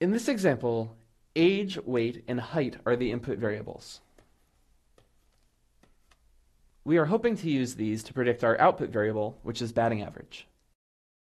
In this example, age, weight, and height are the input variables. We are hoping to use these to predict our output variable, which is batting average.